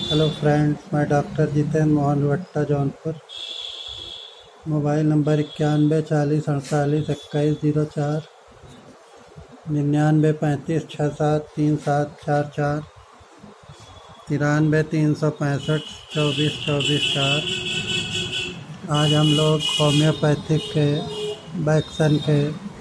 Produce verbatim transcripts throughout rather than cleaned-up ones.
Hello friends, मैं doctor Jitendra Mohan Vatta Jaunpur. Mobile number इक्यानवे चालीस अड़तालीस इक्कीस जीरो चार, निन्यानवे पैंतीस छः सात तीन सात चार चार, तिरानवे तीन सौ पैंसठ चौबीस चौबीस चार। आज हम लोग होम्योपैथिक के वैक्सीन के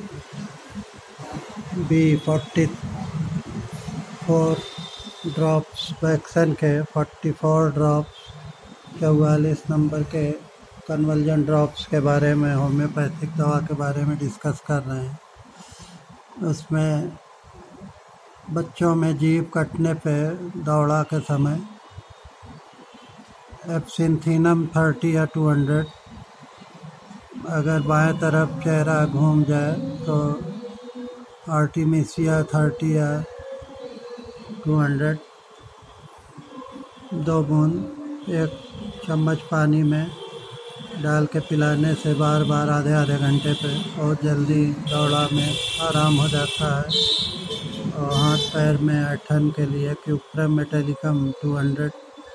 B forty four drops vaccine के फोर्टी फोर ड्रॉप्स चौवालीस नंबर के कन्वर्जन ड्रॉप्स के बारे में, होम्योपैथिक दवा के बारे में डिस्कस कर रहे हैं। उसमें बच्चों में जीभ कटने पे दौड़ा के समय एब्सिंथिनम थर्टी या टू हंड्रेड, अगर बाएं तरफ चेहरा घूम जाए तो आर्टिमिसिया थर्टी या टू हंड्रेड, दो बूंद एक चम्मच पानी में डाल के पिलाने से बार बार आधे आधे घंटे पे बहुत जल्दी दौड़ा में आराम हो जाता है। और हाथ पैर में ऐठन के लिए क्यूप्रम मेटेलिकम टू हंड्रेड।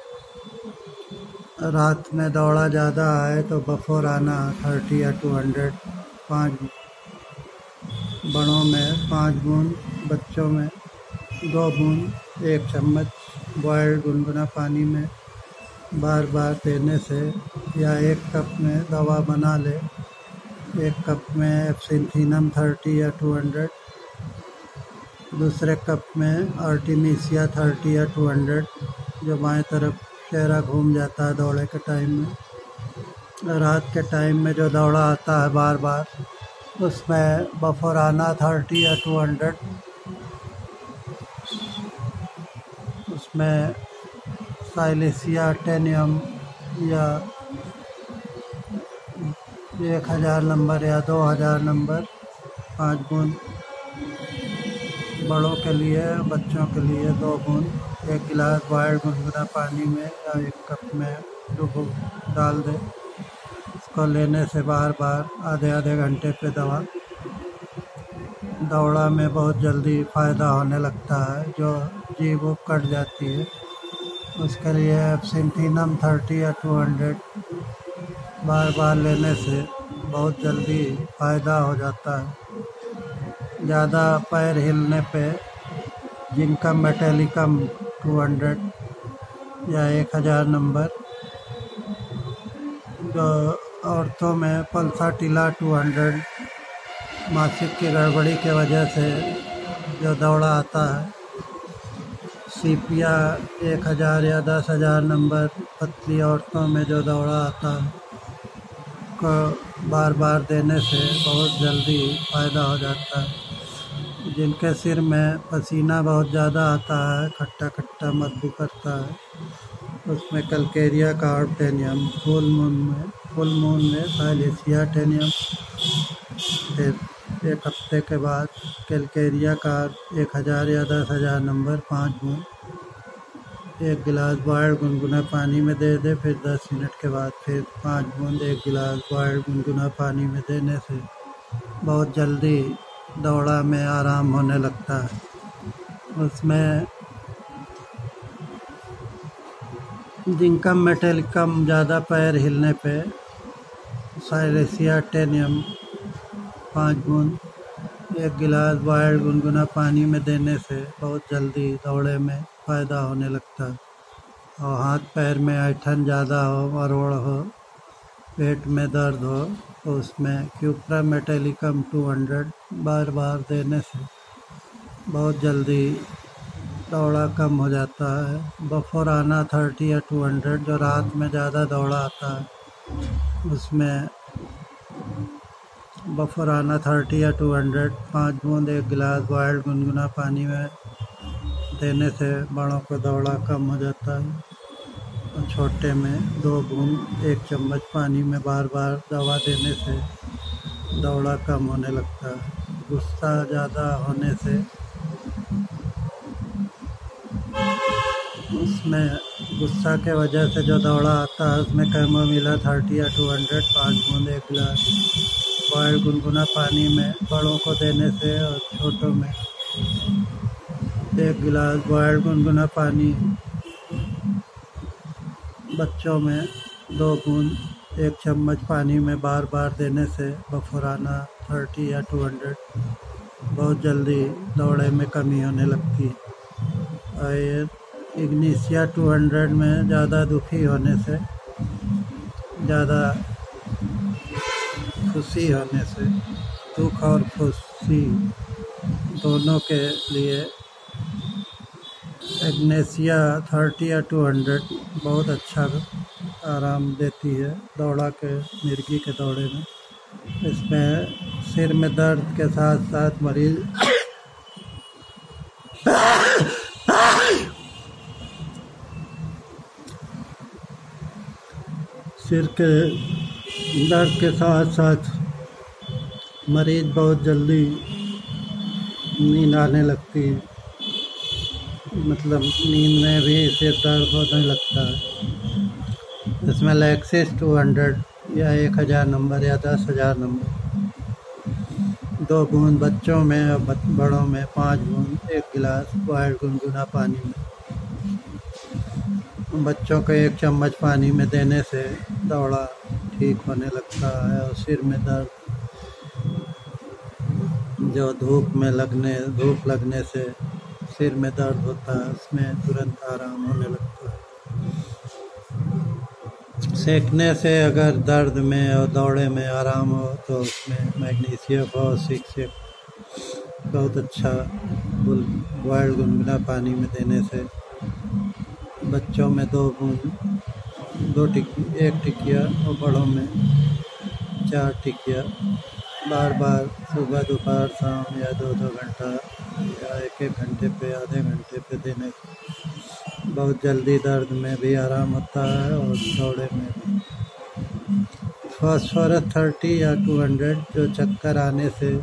रात में दौड़ा ज़्यादा आए तो बफोराना थर्टी या टू हंड्रेड, पाँच बड़ों में पाँच बूंद, बच्चों में दो बूंद एक चम्मच बॉयल्ड गुनगुना पानी में बार बार देने से, या एक कप में दवा बना ले, एक कप में एब्सिंथिनम थर्टी या टू हंड्रेड, दूसरे कप में आर्टिमिसिया थर्टी या टू हंड्रेड, जो बाएं तरफ चेहरा घूम जाता है दौड़े के टाइम में। रात के टाइम में जो दौड़ा आता है बार बार, उसमें बफोराना थर्टी या टू हंड्रेड, उसमें साइलेसिया टेनियम या एक हज़ार नंबर या दो हज़ार नंबर पाँच बूंद, बड़ों के लिए, बच्चों के लिए दो बूंद एक गिलास बॉयल्ड गुनगुना पानी में या एक कप में डुबो डाल दे। इसको लेने से बार बार आधे आधे घंटे पे दवा दौड़ा में बहुत जल्दी फ़ायदा होने लगता है। जो जीभ वो कट जाती है उसके लिए एब्सिंथिनम थर्टी या टू हंड्रेड बार बार लेने से बहुत जल्दी फ़ायदा हो जाता है। ज़्यादा पैर हिलने पे जिंकम मेटेलिकम टू हंड्रेड या एक हज़ार नंबर, जो औरतों में पल्साटिला टू हंड्रेड, मासिक की गड़बड़ी के वजह से जो दौड़ा आता है, सीपिया एक हज़ार या दस हज़ार नंबर, पतली औरतों में जो दौड़ा आता है को बार बार देने से बहुत जल्दी फ़ायदा हो जाता है। जिनके सिर में पसीना बहुत ज़्यादा आता है, खट्टा खट्टा मधु करता है, उसमें calcarea carb ten M, full moon में फुल मून में साइलेसिया टेनियम, फिर एक हफ्ते के बाद कैलकेरिया कार्ब एक हज़ार या दस हज़ार नंबर पाँच बूंद एक गिलास बॉयल्ड गुनगुना पानी में दे दे। फिर दस मिनट के बाद फिर पाँच बूंद एक गिलास बॉयल्ड गुनगुना पानी में देने से बहुत जल्दी दौड़ा में आराम होने लगता है। उसमें जिंकम मेटेलिकम ज़्यादा पैर हिलने पे साइलेसिया टेनियम पाँच बूंद एक गिलास बॉयल्ड गुनगुना पानी में देने से बहुत जल्दी दौड़े में फ़ायदा होने लगता है। और हाथ पैर में ऐठन ज़्यादा हो, मरोड़ हो, पेट में दर्द हो, तो उसमें क्यूप्रा मेटेलिकम टू हंड्रेड बार बार देने से बहुत जल्दी दौड़ा कम हो जाता है। बफोराना थर्टी या टू हंड्रेड, जो रात में ज़्यादा दौड़ा आता है, उसमें बफोराना थर्टी या टू हंड्रेड पाँच बूंद एक गिलास बॉयल्ड गुनगुना पानी में देने से बड़ों को दौड़ा कम हो जाता है। और छोटे में दो बूंद एक चम्मच पानी में बार बार दवा देने से दौड़ा कम होने लगता है। गुस्सा ज़्यादा होने से उसमें गुस्सा के वजह से जो दौड़ा आता है, उसमें कैमोमिला थर्टी या टू हंड्रेड पाँच बूंद एक गिलास बॉयल्ड गुनगुना पानी में बड़ों को देने से, और छोटों में एक गिलास बॉयल्ड गुनगुना पानी बच्चों में दो बूंद एक चम्मच पानी में बार बार देने से बफुराना थर्टी या टू हंड्रेड बहुत जल्दी दौड़े में कमी होने लगती है। और ये इग्निशिया टू हंड्रेड में ज़्यादा दुखी होने से, ज़्यादा खुशी होने से, दुख और खुशी दोनों के लिए इग्निशिया थर्टी या टू हंड्रेड बहुत अच्छा आराम देती है दौड़ा के मिर्गी के दौड़े में। इसमें सिर में दर्द के साथ साथ मरीज सिर के दर्द के साथ साथ मरीज बहुत जल्दी नींद आने लगती है, मतलब नींद में भी सिर दर्द होने लगता है। इसमें लैक्सिस टू हंड्रेड या एक हज़ार नंबर या दस हज़ार नंबर दो बूंद बच्चों में और बड़ों में पाँच बूंद एक गिलास बॉयल गुनगुना पानी में। बच्चों को एक चम्मच पानी में देने से दौड़ा ठीक होने लगता है। और सिर में दर्द जो धूप में लगने धूप लगने से सिर में दर्द होता है, उसमें तुरंत आराम होने लगता है। सेकने से अगर दर्द में और दौड़े में आराम हो तो उसमें मैग्नीशियम और सिक्स बहुत अच्छा बॉइल्ड गुनगुना पानी में देने से बच्चों में दो बूंद दो टिकी एक टिकिया और बड़ों में चार टिकिया बार बार सुबह दोपहर शाम या दो दो घंटा या एक एक घंटे पे आधे घंटे पे देने से बहुत जल्दी दर्द में भी आराम होता है और दौड़े में भी। फास्फोरस थर्टी या टू हंड्रेड जो चक्कर आने से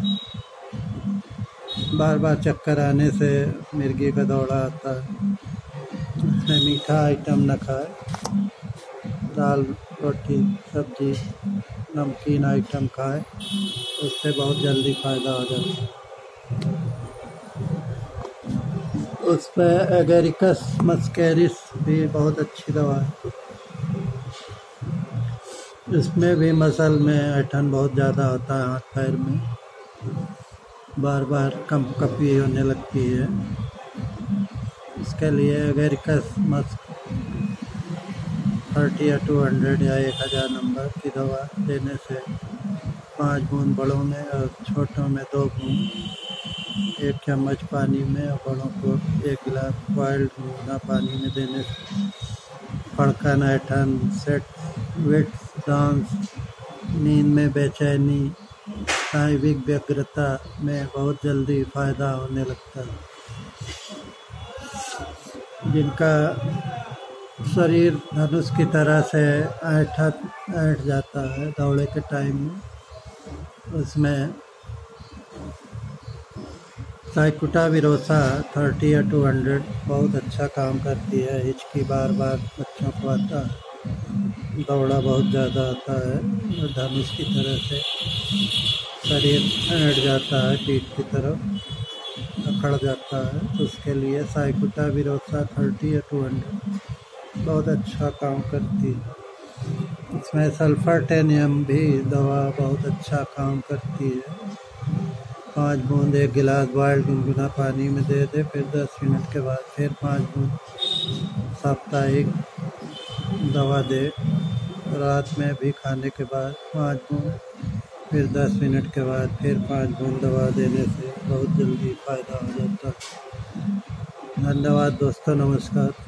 बार बार चक्कर आने से मिर्गी का दौड़ा आता है, उसमें मीठा आइटम न खाए, दाल रोटी सब्जी नमकीन आइटम खाए, उससे बहुत जल्दी फ़ायदा हो जाता है। उस पर एगेरिकस मस्कैरिस भी बहुत अच्छी दवा है। इसमें भी मसल में ऐंठन बहुत ज़्यादा होता है, हाथ पैर में बार बार कम कपी होने लगती है। इसके लिए एगेरिकस मस्क थर्टी या टू हंड्रेड या एक हज़ार नंबर की दवा देने से पाँच बूंद बड़ों में और छोटों में दो बूंद एक चम्मच पानी में और बड़ों को एक गिलास बॉइल्ड गुनगुना पानी में देने से फड़कन ऐंठन सेट विट्स डांस नींद में बेचैनी शारीरिक व्यग्रता में बहुत जल्दी फ़ायदा होने लगता है। जिनका शरीर धनुष की तरह से ऐंठा ऐंठ जाता है दौड़े के टाइम में, उसमें साइकुटाविरोसा थर्टी या टू हंड्रेड बहुत अच्छा काम करती है। हिचकी बार बार बच्चों को आता है, दौड़ा बहुत ज़्यादा आता है और धनुष की तरह से शरीर ऐंठ जाता है, पीठ की तरफ अकड़ जाता है, तो उसके लिए साइकुटाविरोसा थर्टी या टू हंड्रेड बहुत अच्छा काम करती है। इसमें सल्फर टेनियम भी दवा बहुत अच्छा काम करती है। पाँच बूंद एक गिलास बॉइल्ड गुनगुना पानी में दे दे, फिर दस मिनट के बाद फिर पाँच बूंद साप्ताहिक दवा दे। रात में भी खाने के बाद पाँच बूंद, फिर दस मिनट के बाद फिर पाँच बूंद दवा देने से बहुत जल्दी फ़ायदा हो जाता है। धन्यवाद दोस्तों, नमस्कार।